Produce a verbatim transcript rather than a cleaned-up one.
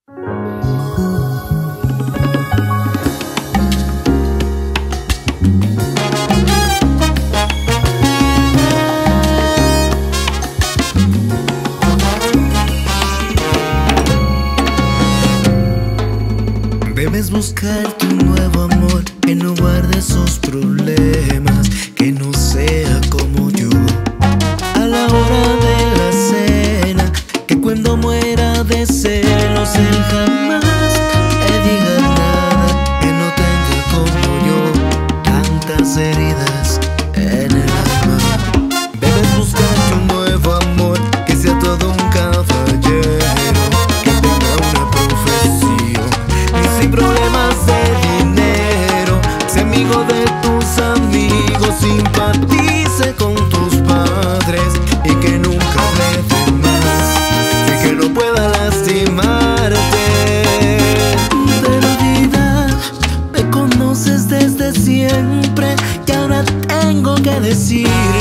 Debes buscar tu nuevo amor, que no guarde sus problemas, que no sea como yo. A la hora de la cena, que cuando muera de celos él jamás le diga nada, que no tenga como yo tantas heridas en el alma. Debes buscar tu nuevo amor, que sea todo un caballero, que tenga una profesión y sin problemas de dinero, sea amigo de tus amigos, simpatice con tus padres y que nunca hable de más y que no pueda lastimarte. Pero vida, me conoces desde siempre y ahora tengo que decir